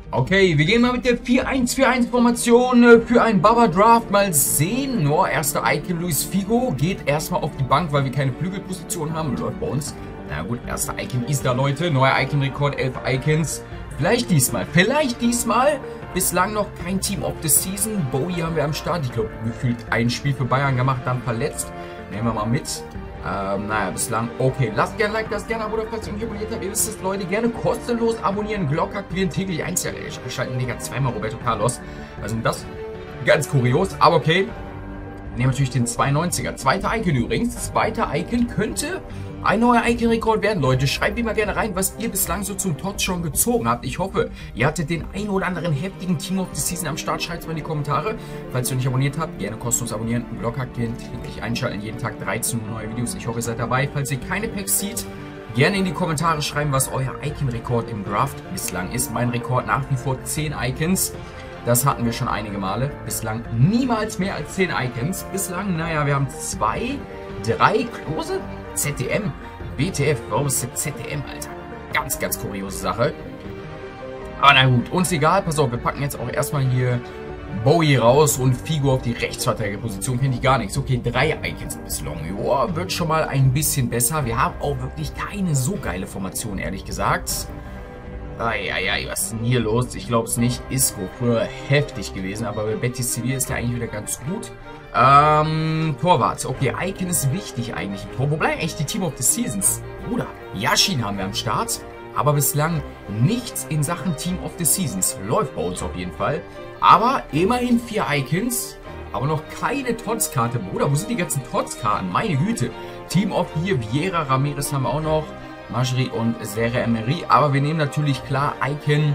Okay, wir gehen mal mit der 4-1-4-1-Formation für einen Baba-Draft. Mal sehen. Nur erster Icon Luis Figo geht erstmal auf die Bank, weil wir keine Flügelposition haben. Läuft bei uns. Na gut, erster Icon ist da, Leute. Neuer Icon-Rekord, 11 Icons. Vielleicht diesmal. Bislang noch kein Team of the Season. Bowie haben wir am Start. Ich glaube, gefühlt ein Spiel für Bayern gemacht, dann verletzt. Nehmen wir mal mit. Naja, bislang. Okay, lasst gerne ein Like, lasst gerne ein Abo, falls ihr nicht abonniert habt. Ihr wisst es, Leute. Gerne kostenlos abonnieren, Glocke aktivieren, täglich einschalten. Digga, zweimal Roberto Carlos. Also das ganz kurios, aber okay. Nehmen natürlich den 92er. Zweiter Icon übrigens. Zweiter Icon könnte ein neuer Icon-Rekord werden, Leute. Schreibt mir mal gerne rein, was ihr bislang so zum Tots schon gezogen habt. Ich hoffe, ihr hattet den ein oder anderen heftigen Team of the Season am Start. Schreibt es mal in die Kommentare. Falls ihr nicht abonniert habt, gerne kostenlos abonnieren, Glocke aktivieren, täglich einschalten. Jeden Tag 13 neue Videos. Ich hoffe, ihr seid dabei. Falls ihr keine Packs zieht, gerne in die Kommentare schreiben, was euer Icon-Rekord im Draft bislang ist. Mein Rekord nach wie vor 10 Icons. Das hatten wir schon einige Male. Bislang niemals mehr als 10 Icons. Bislang, naja, wir haben 2, 3 Klose. ZDM, BTF, warum ist das ZDM, Alter? Ganz, ganz kuriose Sache. Aber na gut, uns egal. Pass auf, wir packen jetzt auch erstmal hier Bowie raus und Figo auf die Rechtsverteidigerposition. Finde ich gar nichts. Okay, 3 Icons bislang. Joa, wird schon mal ein bisschen besser. Wir haben auch wirklich keine so geile Formation, ehrlich gesagt. Eieiei, was ist denn hier los? Ich glaube es nicht. Isco, früher heftig gewesen, aber bei Betis Sevilla ist der eigentlich wieder ganz gut. Torwart. Okay, Icon ist wichtig eigentlich im Tor. Wo bleiben eigentlich die Team of the Seasons? Bruder, Yashin haben wir am Start, aber bislang nichts in Sachen Team of the Seasons. Läuft bei uns auf jeden Fall. Aber immerhin 4 Icons, aber noch keine Tots-Karte. Bruder, wo sind die ganzen Tots-Karten? Meine Güte. Team of the Year, Vieira, Ramirez haben wir auch noch. Majri und Serre Emery. Aber wir nehmen natürlich klar Icon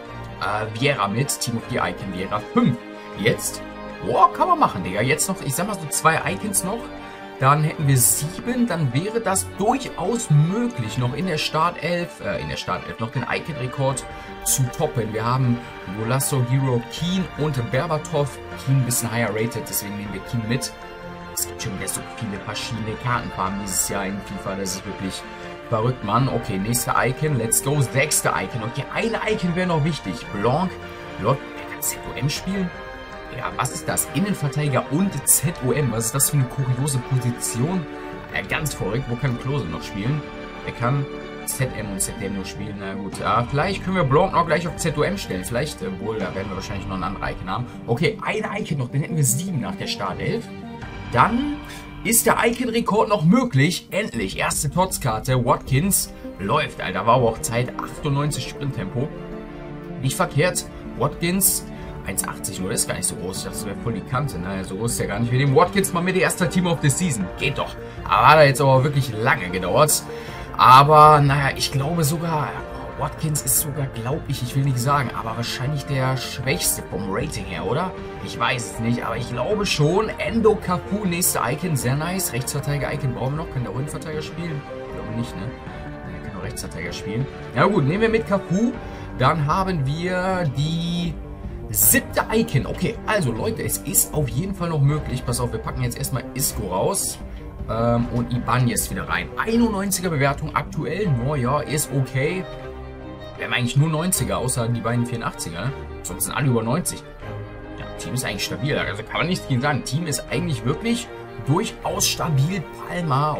Vieira mit. Team of the Year Icon Vieira 5. Jetzt. Boah, kann man machen, Digga. Jetzt noch, ich sag mal so 2 Icons noch. Dann hätten wir 7. Dann wäre das durchaus möglich, noch in der Startelf noch den Icon-Rekord zu toppen. Wir haben Golasso, Hero, Keane und Berbatov. Keane ein bisschen higher rated, deswegen nehmen wir Keane mit. Es gibt schon wieder so viele verschiedene Kartenfarben dieses Jahr in FIFA. Das ist wirklich verrückt, Mann. Okay, nächster Icon. Let's go. 6. Icon. Okay, eine Icon wäre noch wichtig. Blanc. Lord, der kann ZOM spielen. Ja, was ist das? Innenverteidiger und ZOM. Was ist das für eine kuriose Position? Ja, ganz verrückt. Wo kann Klose noch spielen? Er kann ZM und ZM nur spielen. Na gut. Ja, vielleicht können wir Blanc noch gleich auf ZOM stellen. Vielleicht, wohl, da werden wir wahrscheinlich noch einen anderen Icon haben. Okay, eine Icon noch. Dann hätten wir 7 nach der Startelf. Dann ist der Icon-Rekord noch möglich. Endlich. Erste Tots-Karte. Watkins läuft, Alter. War aber auch Zeit. 98 Sprinttempo. Nicht verkehrt. Watkins 1,80 nur, das ist gar nicht so groß. Das wäre voll die Kante. Naja, so groß ist der gar nicht. Wir nehmen Watkins mal mit, der erste Team of the Season. Geht doch. Aber hat jetzt aber wirklich lange gedauert. Aber, naja, ich glaube sogar, Watkins ist sogar, glaube ich will nicht sagen, aber wahrscheinlich der schwächste vom Rating her, oder? Ich weiß es nicht, aber ich glaube schon. Endo Cafu, nächste Icon, sehr nice. Rechtsverteidiger Icon brauchen wir noch. Kann der Innenverteidiger spielen? Ich glaube nicht, ne? Der kann nur Rechtsverteidiger spielen. Ja gut, nehmen wir mit Cafu. Dann haben wir die 7. Icon. Okay, also Leute, es ist auf jeden Fall noch möglich. Pass auf, wir packen jetzt erstmal Isco raus. Und Ibanez wieder rein. 91er Bewertung aktuell. Naja, ist okay. Wir haben eigentlich nur 90er, außer die beiden 84er. Sonst sind alle über 90. Ja, Team ist eigentlich stabil. Also kann man nichts gegen sagen. Team ist eigentlich wirklich durchaus stabil. Palma.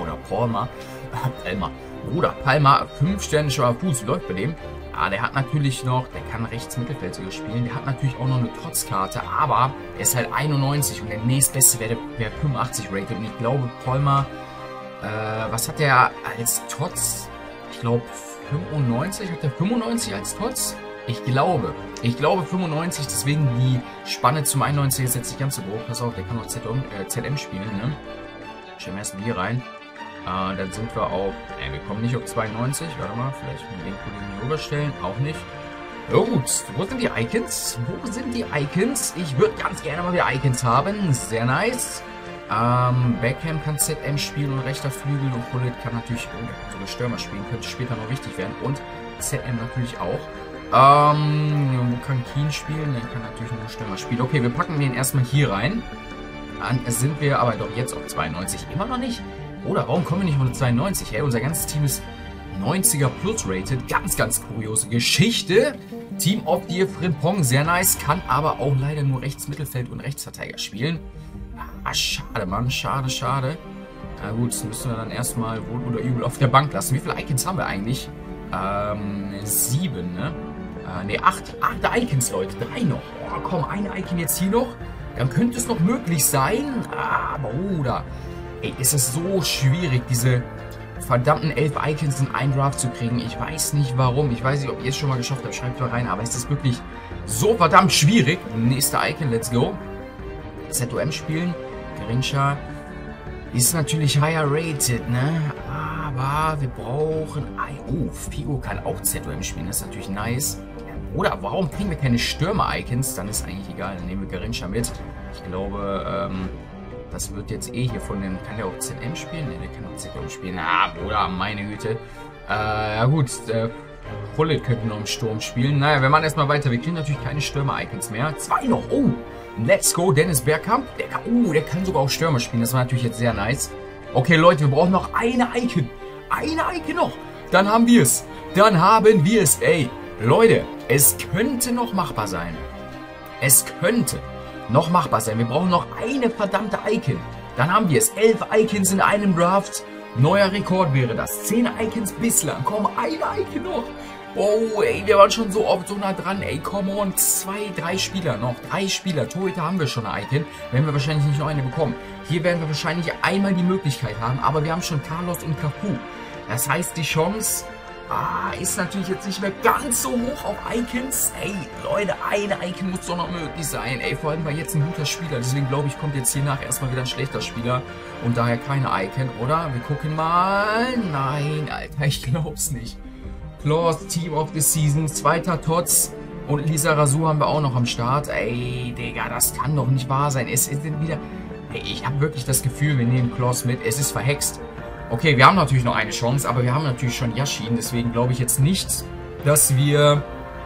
Bruder, Palma, 5 Sterne schwacher Fuß. Läuft bei dem. Ja, der hat natürlich noch, der kann rechts Mittelfeld sogar spielen. Der hat natürlich auch noch eine Tots-Karte, aber er ist halt 91 und der nächstbeste wäre 85 rated. Und ich glaube, Palma, was hat der als Tots? Ich glaube 95, hat der 95 als Tots? Ich glaube 95, deswegen die Spanne zum 91 ist jetzt nicht ganz so groß. Pass auf, der kann auch ZM spielen, ne? Stellen wir erstmal hier rein. Dann sind wir auf, wir kommen nicht auf 92, warte mal, vielleicht mit den Kollegen hier rüberstellen, auch nicht. Ja gut, wo sind die Icons? Ich würde ganz gerne mal wieder Icons haben, sehr nice. Beckham kann ZM spielen und rechter Flügel und Bullet kann natürlich sogar Stürmer spielen, könnte später noch wichtig werden und ZM natürlich auch. Wo kann Keane spielen? Der kann natürlich nur Stürmer spielen. Okay, wir packen den erstmal hier rein. Dann sind wir aber doch jetzt auf 92, immer noch nicht. Oder warum kommen wir nicht auf 92? Hey, unser ganzes Team ist 90er plus rated. Ganz, ganz kuriose Geschichte. Team of the Year Frimpong, sehr nice. Kann aber auch leider nur Rechtsmittelfeld und Rechtsverteidiger spielen. Ah, schade, Mann. Schade, schade. Na gut, das müssen wir dann erstmal wohl oder übel auf der Bank lassen. Wie viele Icons haben wir eigentlich? 7, ne? Ne, 8. 8 Icons, Leute. 3 noch. Oh, komm, eine Icon jetzt hier noch. Dann könnte es noch möglich sein. Aber, Bruder. Ey, ist es so schwierig, diese verdammten 11 Icons in einen Draft zu kriegen. Ich weiß nicht warum. Ich weiß nicht, ob ihr es schon mal geschafft habt. Schreibt mal rein. Aber ist das wirklich so verdammt schwierig? Nächster Icon, let's go. ZOM spielen. Garincha ist natürlich higher rated, ne? Aber wir brauchen... Oh, Figo kann auch ZOM spielen. Das ist natürlich nice. Oder warum kriegen wir keine Stürmer-Icons? Dann ist eigentlich egal. Dann nehmen wir Garincha mit. Ich glaube, das wird jetzt eh hier von den... Kann der auch ZM spielen? Ne, der kann auch ZM spielen. Ah, Bruder, meine Güte. Ja gut, Hullet könnte noch im Sturm spielen. Naja, wir machen erstmal weiter. Wir kriegen natürlich keine Stürmer-Icons mehr. 2 noch. Oh, let's go. Dennis Bergkamp. Der kann sogar auch Stürmer spielen. Das war natürlich jetzt sehr nice. Okay, Leute, wir brauchen noch eine Icon. Eine Icon noch. Dann haben wir es. Dann haben wir es. Ey, Leute, es könnte noch machbar sein. Es könnte noch machbar sein. Wir brauchen noch eine verdammte Icon. Dann haben wir es. 11 Icons in einem Draft. Neuer Rekord wäre das. 10 Icons bislang. Komm, eine Icon noch. Oh, ey, wir waren schon so oft so nah dran. Ey, come on. 2, 3 Spieler noch. 3 Spieler. Torhüter haben wir schon eine Icon. Werden wir wahrscheinlich nicht noch eine bekommen. Hier werden wir wahrscheinlich einmal die Möglichkeit haben. Aber wir haben schon Carlos und Cafu. Das heißt, die Chance... ist natürlich jetzt nicht mehr ganz so hoch auf Icons. Ey, Leute, eine Icon muss doch noch möglich sein. Ey, vor allem war jetzt ein guter Spieler. Deswegen glaube ich, kommt jetzt hier nach erstmal wieder ein schlechter Spieler. Und daher keine Icon, oder? Wir gucken mal. Nein, Alter, ich glaub's nicht. Claws, Team of the Season, 2. Tots. Und Lisa Rasu haben wir auch noch am Start. Ey, Digga, das kann doch nicht wahr sein. Es ist wieder... Ey, ich habe wirklich das Gefühl, wir nehmen Claws mit. Es ist verhext. Okay, wir haben natürlich noch eine Chance, aber wir haben natürlich schon Yashin, deswegen glaube ich jetzt nicht, dass wir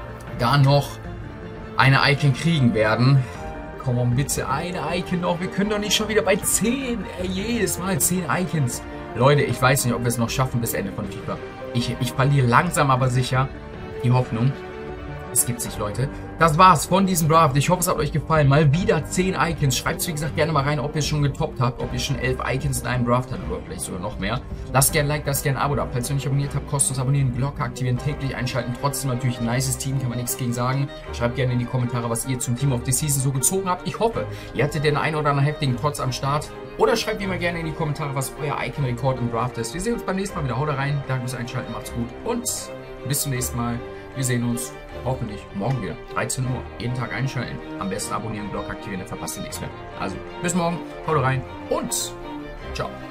da noch eine Icon kriegen werden. Komm on, bitte, eine Icon noch. Wir können doch nicht schon wieder bei 10. Ey, jedes Mal 10 Icons. Leute, ich weiß nicht, ob wir es noch schaffen bis Ende von FIFA. Ich verliere langsam aber sicher die Hoffnung. Es gibt sich, Leute. Das war's von diesem Draft. Ich hoffe, es hat euch gefallen. Mal wieder 10 Icons. Schreibt es, wie gesagt, gerne mal rein, ob ihr es schon getoppt habt, ob ihr schon 11 Icons in einem Draft habt oder vielleicht sogar noch mehr. Lasst gerne ein Like, lasst gerne ein Abo da. Falls ihr noch nicht abonniert habt, kostenlos abonnieren, Glocke aktivieren, täglich einschalten. Trotzdem natürlich ein nices Team, kann man nichts gegen sagen. Schreibt gerne in die Kommentare, was ihr zum Team of the Season so gezogen habt. Ich hoffe, ihr hattet den einen oder anderen heftigen Tots am Start. Oder schreibt mir mal gerne in die Kommentare, was euer Icon-Rekord im Draft ist. Wir sehen uns beim nächsten Mal wieder. Haut rein, danke fürs Einschalten, macht's gut und bis zum nächsten Mal. Wir sehen uns hoffentlich morgen wieder, 13 Uhr. Jeden Tag einschalten. Am besten abonnieren, Glocke aktivieren, dann verpasst ihr nichts mehr. Also, bis morgen, haut rein und ciao.